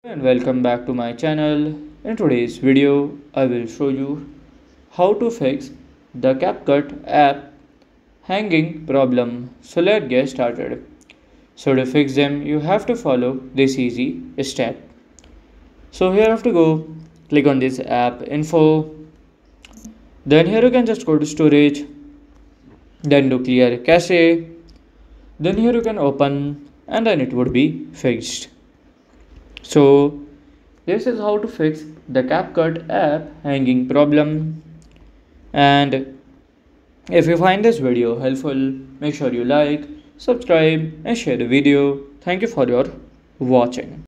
And welcome back to my channel. In today's video, I will show you how to fix the CapCut app hanging problem. So let's get started. So to fix them, you have to follow this easy step. So here you have to go, click on this app info. Then here you can just go to storage. Then to clear cache. Then here you can open and then it would be fixed. So this is how to fix the CapCut app hanging problem. And if you find this video helpful, make sure you like, subscribe and share the video. Thank you for your watching.